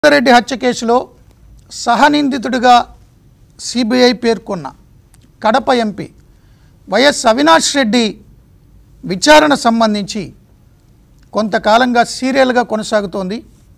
రెడ్డి హత్య కేసులో సహనిందితుడిగా CBI పేర్కొన్న కడప ఎంపీ వైఎస్ అవినాష్ రెడ్డి విచారణ సంబంధించి కొంతకాలంగా సీరియల్గా కొనసాగుతోంది.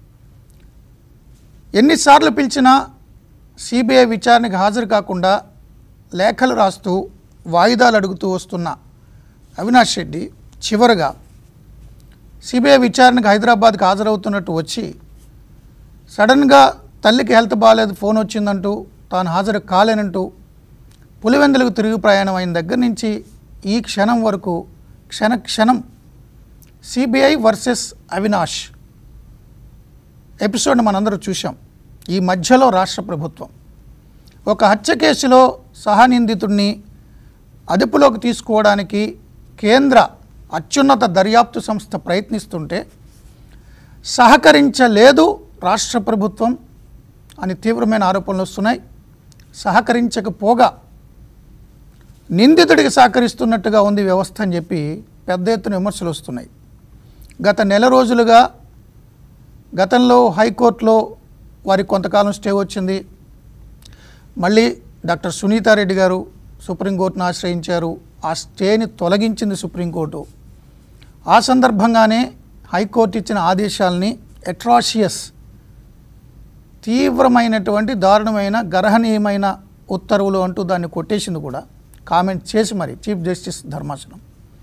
ఎన్నిసార్లు పిలిచినా CBI విచారణకు హాజరు కాకుండా లేఖలు రాస్తూ వాయిదాలు అడుగుతూ వస్తున్న అవినాష్ రెడ్డి చివరగా CBI విచారణకు హైదరాబాద్కు హాజరవుతున్నట్టు వచ్చి సడన్గా తల్లికి హెల్త్ బాగాలేదు, ఫోన్ వచ్చిందంటూ తాను హాజరు కాలేనంటూ పులివెందులకు తిరిగి ప్రయాణం అయిన దగ్గర నుంచి ఈ క్షణం వరకు క్షణం CBI వర్సెస్ అవినాష్ ఎపిసోడ్ని మనందరూ చూసాం. ఈ మధ్యలో రాష్ట్ర ప్రభుత్వం ఒక హత్య కేసులో సహనిందితుడిని అదుపులోకి తీసుకోవడానికి కేంద్ర అత్యున్నత దర్యాప్తు సంస్థ ప్రయత్నిస్తుంటే సహకరించలేదు రాష్ట్ర ప్రభుత్వం అని తీవ్రమైన ఆరోపణలు వస్తున్నాయి. సహకరించకపోగా నిందితుడికి సహకరిస్తున్నట్టుగా ఉంది వ్యవస్థ అని చెప్పి పెద్ద ఎత్తున విమర్శలు వస్తున్నాయి. గత నెల రోజులుగా గతంలో హైకోర్టులో వారికి కొంతకాలం స్టే వచ్చింది. మళ్ళీ డాక్టర్ సునీతారెడ్డి గారు సుప్రీంకోర్టును ఆశ్రయించారు. ఆ స్టేని తొలగించింది సుప్రీంకోర్టు. ఆ సందర్భంగానే హైకోర్టు ఇచ్చిన ఆదేశాలని అట్రాషియస్ తీవ్రమైనటువంటి దారుణమైన గర్హనీయమైన ఉత్తర్వులు అంటూ దాన్ని కొట్టేసింది కూడా కామెంట్ చేసి మరి చీఫ్ జస్టిస్ ధర్మాసనం.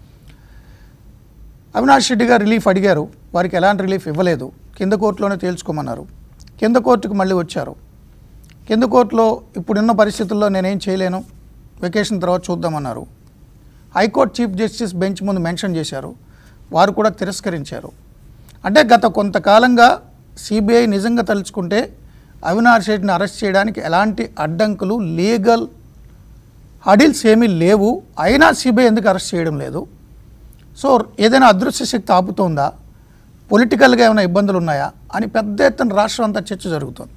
అవినాష్ రెడ్డి గారు రిలీఫ్ అడిగారు, వారికి ఎలాంటి రిలీఫ్ ఇవ్వలేదు. కింద కోర్టులోనే తేల్చుకోమన్నారు. కింద కోర్టుకు మళ్ళీ వచ్చారు. కింద కోర్టులో ఇప్పుడున్న పరిస్థితుల్లో నేనేం చేయలేను, వెకేషన్ తర్వాత చూద్దామన్నారు. హైకోర్టు చీఫ్ జస్టిస్ బెంచ్ ముందు మెన్షన్ చేశారు, వారు కూడా తిరస్కరించారు. అంటే గత కొంతకాలంగా CBI నిజంగా తలుచుకుంటే అవినాష్ రెడ్డిని అరెస్ట్ చేయడానికి ఎలాంటి అడ్డంకులు లీగల్ హడిల్స్ ఏమీ లేవు. అయినా CBI ఎందుకు అరెస్ట్ చేయడం లేదు? సో ఏదైనా అదృశ్య శక్తి ఆపుతోందా, పొలిటికల్గా ఏమైనా ఇబ్బందులు ఉన్నాయా అని పెద్ద ఎత్తున రాష్ట్రం అంతా చర్చ జరుగుతుంది.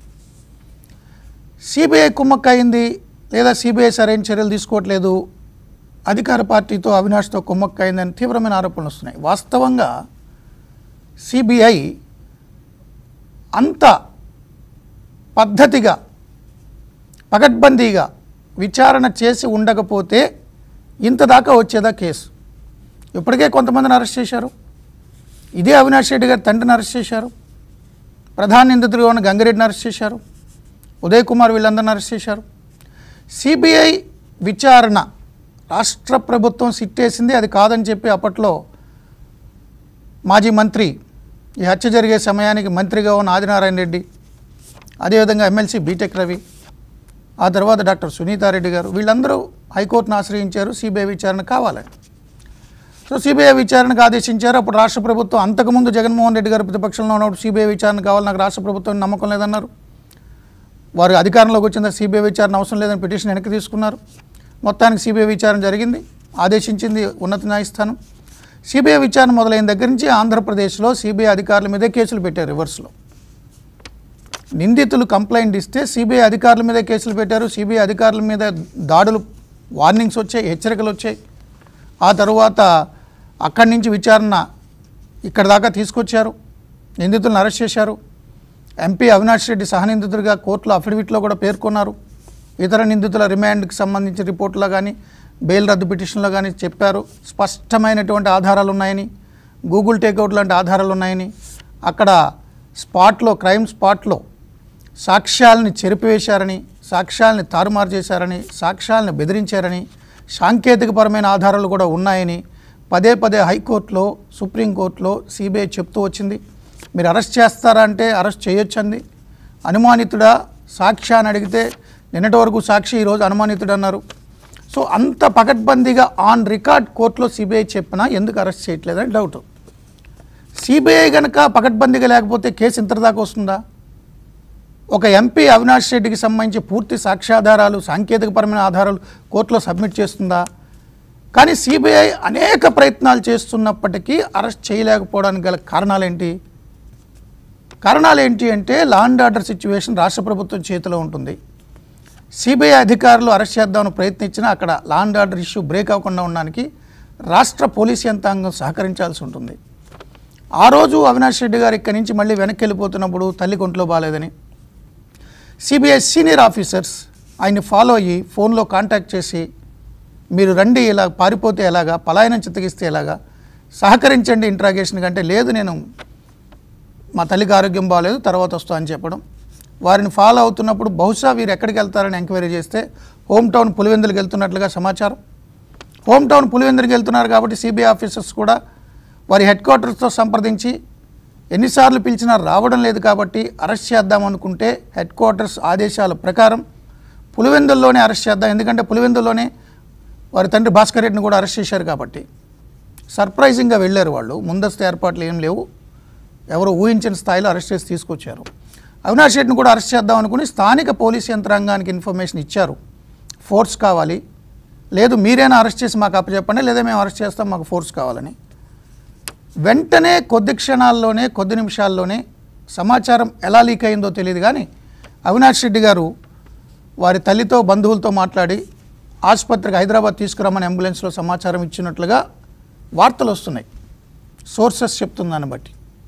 CBI కుమ్మక్కయింది లేదా CBI సరైన చర్యలు తీసుకోవట్లేదు, అధికార పార్టీతో అవినాష్తో కుమ్మక్కయిందని తీవ్రమైన ఆరోపణలు వస్తున్నాయి. వాస్తవంగా CBI అంత పద్ధతిగా పకడ్బందీగా విచారణ చేసి ఉండకపోతే ఇంత దాకా వచ్చేదా కేసు? ఇప్పటికే కొంతమందిని అరెస్ట్ చేశారు. ఇదే అవినాష్ రెడ్డి గారి తండ్రిని అరెస్ట్ చేశారు. ప్రధాన నిందితుడిగా ఉన్న గంగిరెడ్డిని అరెస్ట్ చేశారు. ఉదయ్ కుమార్ వీళ్ళందరిని అరెస్ట్ చేశారు. CBI విచారణ రాష్ట్ర ప్రభుత్వం సిట్టేసింది, అది కాదని చెప్పి అప్పట్లో మాజీ మంత్రి, ఈ హత్య జరిగే సమయానికి మంత్రిగా ఉన్న ఆదినారాయణ రెడ్డి, అదేవిధంగా ఎమ్మెల్సీ బీటెక్ రవి, ఆ తర్వాత డాక్టర్ సునీతారెడ్డి గారు వీళ్ళందరూ హైకోర్టును ఆశ్రయించారు CBI విచారణ కావాలని. సో CBI విచారణకు ఆదేశించారు. అప్పుడు రాష్ట్ర ప్రభుత్వం అంతకుముందు జగన్మోహన్ రెడ్డి గారు ప్రతిపక్షంలో ఉన్నప్పుడు CBI విచారణ కావాలి, నాకు రాష్ట్ర ప్రభుత్వం నమ్మకం లేదన్నారు. వారు అధికారంలోకి వచ్చిన CBI విచారణ అవసరం లేదని పిటిషన్ వెనక్కి తీసుకున్నారు. మొత్తానికి CBI విచారణ జరిగింది, ఆదేశించింది ఉన్నత న్యాయస్థానం. CBI విచారణ మొదలైన దగ్గర నుంచి ఆంధ్రప్రదేశ్లో CBI అధికారుల మీదే కేసులు పెట్టారు. రివర్స్లో నిందితులు కంప్లైంట్ ఇస్తే CBI అధికారుల మీదే కేసులు పెట్టారు. CBI అధికారుల మీద దాడులు, వార్నింగ్స్ వచ్చాయి, హెచ్చరికలు వచ్చాయి. ఆ తరువాత అక్కడి నుంచి విచారణ ఇక్కడ దాకా తీసుకొచ్చారు, నిందితులను అరెస్ట్ చేశారు. ఎంపీ అవినాష్ రెడ్డి సహనిందితుడిగా కోర్టులో అఫిడవిట్లో కూడా పేర్కొన్నారు. ఇతర నిందితుల రిమాండ్కి సంబంధించిన రిపోర్టులో కానీ బెయిల్ రద్దు పిటిషన్లో కానీ చెప్పారు. స్పష్టమైనటువంటి ఆధారాలు ఉన్నాయని, గూగుల్ టేక్అవుట్ లాంటి ఆధారాలు ఉన్నాయని, అక్కడ స్పాట్లో, క్రైమ్ స్పాట్లో సాక్ష్యాలని చెరిపివేశారని, సాక్ష్యాలని తారుమారు చేశారని, సాక్ష్యాలని బెదిరించారని, సాంకేతికపరమైన ఆధారాలు కూడా ఉన్నాయని పదే హైకోర్టులో, సుప్రీంకోర్టులో CBI చెప్తూ వచ్చింది. మీరు అరెస్ట్ చేస్తారా అంటే అరెస్ట్ చేయొచ్చంది. అనుమానితుడా సాక్ష్య అని అడిగితే నిన్నటి వరకు సాక్షి, ఈరోజు అనుమానితుడు అన్నారు. సో అంత పకడ్బందీగా ఆన్ రికార్డ్ కోర్టులో CBI చెప్పినా ఎందుకు అరెస్ట్ చేయట్లేదని డౌట్. CBI కనుక పకడ్బందీగా లేకపోతే కేసు ఇంతదాకా వస్తుందా? ఒక ఎంపీ అవినాష్ రెడ్డికి సంబంధించి పూర్తి సాక్ష్యాధారాలు, సాంకేతికపరమైన ఆధారాలు కోర్టులో సబ్మిట్ చేస్తుందా? కానీ CBI అనేక ప్రయత్నాలు చేస్తున్నప్పటికీ అరెస్ట్ చేయలేకపోవడానికి గల కారణాలేంటి అంటే లా అండ్ ఆర్డర్ సిచ్యువేషన్ రాష్ట్ర ప్రభుత్వం చేతిలో ఉంటుంది. CBI అధికారులు అరెస్ట్ చేద్దామని ప్రయత్నించినా అక్కడ law and order issue break అవ్వకుండా ఉండడానికి రాష్ట్ర పోలీస్ యంత్రాంగం సహకరించాల్సి ఉంటుంది. ఆ రోజు అవినాష్ రెడ్డి గారు ఇక్కడి నుంచి మళ్ళీ వెనక్కి వెళ్ళిపోతున్నప్పుడు తల్లి కొంట్లో బాగాలేదని సిబిఐ సీనియర్ ఆఫీసర్స్ ఆయన్ని ఫాలో అయ్యి ఫోన్లో కాంటాక్ట్ చేసి మీరు రండి, ఇలా పారిపోతే ఎలాగా, పలాయనం చిత్తగిస్తే ఎలాగా, సహకరించండి ఇంట్రాగేషన్ కంటే, లేదు నేను మా తల్లికి ఆరోగ్యం బాగాలేదు తర్వాత వస్తా అని చెప్పడం. వారిని ఫాలో అవుతున్నప్పుడు బహుశా వీరు ఎక్కడికి వెళ్తారని ఎంక్వైరీ చేస్తే హోమ్ టౌన్ పులివెందులకు వెళ్తున్నట్లుగా సమాచారం. హోమ్ టౌన్ పులివెందులకు వెళ్తున్నారు కాబట్టి సిబిఐ ఆఫీసర్స్ కూడా వారి హెడ్ క్వార్టర్స్తో సంప్రదించి ఎన్నిసార్లు పిలిచినా రావడం లేదు కాబట్టి అరెస్ట్ చేద్దామనుకుంటే హెడ్ క్వార్టర్స్ ఆదేశాల ప్రకారం పులివెందుల్లోనే అరెస్ట్ చేద్దాం, ఎందుకంటే పులివెందుల్లోనే వారి తండ్రి భాస్కర్ రెడ్డిని కూడా అరెస్ట్ చేశారు కాబట్టి సర్ప్రైజింగ్గా వెళ్ళారు. వాళ్ళు ముందస్తు ఏర్పాట్లు ఏం లేవు, ఎవరు ఊహించిన స్థాయిలో అరెస్ట్ చేసి తీసుకొచ్చారు. అవినాష్ రెడ్డిని కూడా అరెస్ట్ చేద్దాం అనుకుని స్థానిక పోలీసు యంత్రాంగానికి ఇన్ఫర్మేషన్ ఇచ్చారు, ఫోర్స్ కావాలి, లేదు మీరైనా అరెస్ట్ చేసి మాకు అప్పచెప్పండి, లేదా మేము అరెస్ట్ చేస్తాం, మాకు ఫోర్స్ కావాలని. వెంటనే కొద్ది క్షణాల్లోనే కొద్ది నిమిషాల్లోనే సమాచారం ఎలా లీక్ అయిందో తెలియదు కానీ అవినాష్ రెడ్డి గారు వారి తల్లితో బంధువులతో మాట్లాడి ఆసుపత్రికి హైదరాబాద్ తీసుకురమ్మని అంబులెన్స్లో సమాచారం ఇచ్చినట్లుగా వార్తలు వస్తున్నాయి, సోర్సెస్ చెప్తుందాన్ని బట్టి.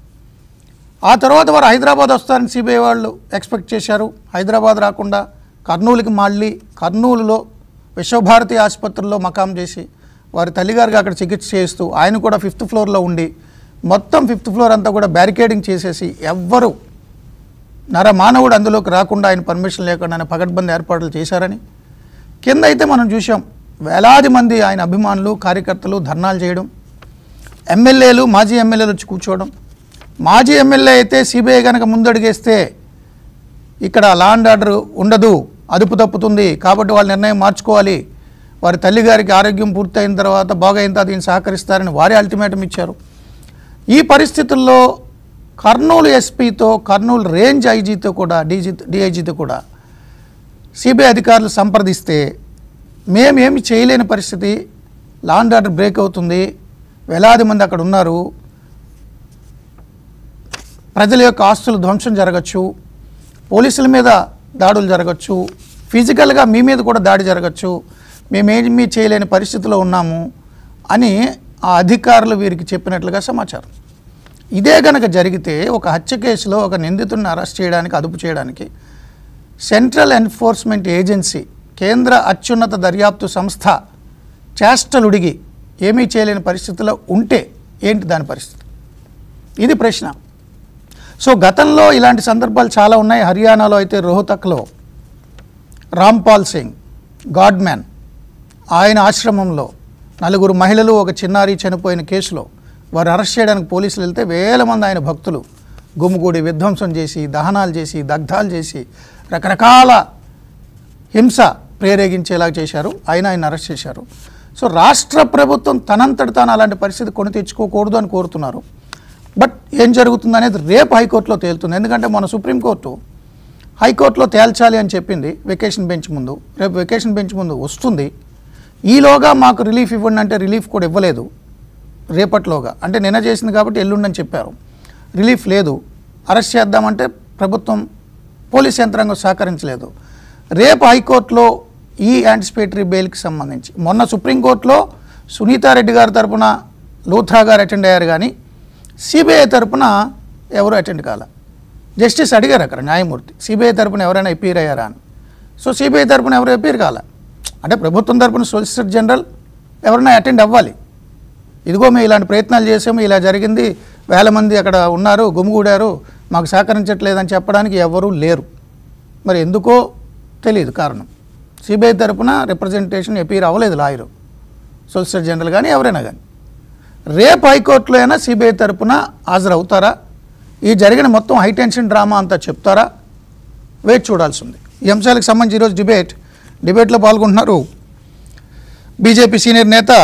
ఆ తర్వాత వారు హైదరాబాద్ వస్తారని సిబిఐ వాళ్ళు ఎక్స్పెక్ట్ చేశారు. హైదరాబాద్ రాకుండా కర్నూలుకి మళ్ళీ కర్నూలులో విశ్వభారతి ఆసుపత్రిలో మకాం చేసి వారి తల్లిగారికి అక్కడ చికిత్స చేస్తూ ఆయన కూడా 5th ఫ్లోర్లో ఉండి మొత్తం 5th ఫ్లోర్ అంతా కూడా బ్యారికేడింగ్ చేసేసి ఎవ్వరు మానవుడు అందులోకి రాకుండా ఆయన పర్మిషన్ లేకుండా ఆయన పగడ్బందీ ఏర్పాట్లు చేశారని. కింద అయితే మనం చూసాం, వేలాది మంది ఆయన అభిమానులు కార్యకర్తలు ధర్నాలు చేయడం, ఎమ్మెల్యేలు మాజీ ఎమ్మెల్యేలు వచ్చి కూర్చోవడం. మాజీ ఎమ్మెల్యే అయితే సిబిఐ కనుక ముందడుగేస్తే ఇక్కడ లా అండ్ ఆర్డర్ ఉండదు, అదుపు తప్పుతుంది కాబట్టి వాళ్ళ నిర్ణయం మార్చుకోవాలి, వారి తల్లిగారికి ఆరోగ్యం పూర్తయిన తర్వాత బాగైన తర్వాత దీన్ని సహకరిస్తారని వారే అల్టిమేటం ఇచ్చారు. ఈ పరిస్థితుల్లో కర్నూలు ఎస్పీతో కర్నూలు రేంజ్ ఐజీతో కూడా డిఐజీతో కూడా సిబిఐ అధికారులు సంప్రదిస్తే మేమేమి చేయలేని పరిస్థితి, లా అండ్ ఆర్డర్ బ్రేక్ అవుతుంది, వేలాది మంది అక్కడ ఉన్నారు, ప్రజల యొక్క ఆస్తులు ధ్వంసం జరగచ్చు, పోలీసుల మీద దాడులు జరగచ్చు, ఫిజికల్గా మీ మీద కూడా దాడి జరగచ్చు, మేమేమీ చేయలేని పరిస్థితిలో ఉన్నాము అని ఆ అధికారులు వీరికి చెప్పినట్లుగా సమాచారం. ఇదే కనుక జరిగితే ఒక హత్య కేసులో ఒక నిందితుడిని అరెస్ట్ చేయడానికి, అదుపు చేయడానికి సెంట్రల్ ఎన్ఫోర్స్మెంట్ ఏజెన్సీ, కేంద్ర అత్యున్నత దర్యాప్తు సంస్థ చేష్టలుడిగి ఏమీ చేయలేని పరిస్థితిలో ఉంటే ఏంటి దాని పరిస్థితి? ఇది ప్రశ్న. సో గతంలో ఇలాంటి సందర్భాలు చాలా ఉన్నాయి. హర్యానాలో అయితే రోహతక్లో రాంపాల్ సింగ్ గాడ్మ్యాన్ ఆయన ఆశ్రమంలో 4 మహిళలు ఒక చిన్నారి చనిపోయిన కేసులో వారు అరెస్ట్ చేయడానికి పోలీసులు వెళ్తే వేల మంది ఆయన భక్తులు గుమిగూడి విధ్వంసం చేసి, దహనాలు చేసి, దగ్ధాలు చేసి, రకరకాల హింస ప్రేరేగించేలా చేశారు. ఆయన అరెస్ట్ చేశారు. సో రాష్ట్ర ప్రభుత్వం తనంతట తాను అలాంటి పరిస్థితి కొని తెచ్చుకోకూడదు అని కోరుతున్నారు. బట్ ఏం జరుగుతుంది అనేది రేపు హైకోర్టులో తేలుతుంది. ఎందుకంటే మన సుప్రీంకోర్టు హైకోర్టులో తేల్చాలి అని చెప్పింది వెకేషన్ బెంచ్ ముందు. రేపు వెకేషన్ బెంచ్ ముందు వస్తుంది. ఈలోగా మాకు రిలీఫ్ ఇవ్వండి అంటే రిలీఫ్ కూడా ఇవ్వలేదు. రేపట్లోగా అంటే నిన్న చేసింది కాబట్టి ఎల్లుండని చెప్పారు. రిలీఫ్ లేదు. అరెస్ట్ చేద్దామంటే ప్రభుత్వం పోలీస్ యంత్రాంగం సహకరించలేదు. రేపు హైకోర్టులో ఈ యాంటిసిపేటరీ బెయిల్కి సంబంధించి మొన్న సుప్రీంకోర్టులో సునీతారెడ్డి గారి తరపున లూథ్రా గారు అటెండ్ అయ్యారు కానీ సిబిఐ తరపున ఎవరు అటెండ్ కాల. జస్టిస్ అడిగారు అక్కడ న్యాయమూర్తి, సిబిఐ తరపున ఎవరైనా అపీర్ అయ్యారా అని. సో సిబిఐ తరపున ఎవరు అపీర్ కాల. అంటే ప్రభుత్వం తరపున సొలిసిటర్ జనరల్ ఎవరైనా అటెండ్ అవ్వాలి. ఇదిగో మేము ఇలాంటి ప్రయత్నాలు చేసాము, ఇలా జరిగింది, వేల మంది అక్కడ ఉన్నారు, గుమిగూడారు, మాకు సహకరించట్లేదని చెప్పడానికి ఎవరూ లేరు. మరి ఎందుకో తెలియదు కారణం. సిబిఐ తరపున రిప్రజెంటేషన్ అపీర్ అవ్వలేదు లాయరు, సొలిసిటర్ జనరల్ కానీ ఎవరైనా కానీ. రేపు హైకోర్టులో అయినా సిబిఐ తరపున హాజరవుతారా, ఈ జరిగిన మొత్తం హైటెన్షన్ డ్రామా అంతా చెప్తారా, వేచి చూడాల్సి ఉంది. ఈ అంశాలకు సంబంధించి ఈరోజు డిబేట్లో పాల్గొంటున్నారు బీజేపీ సీనియర్ నేత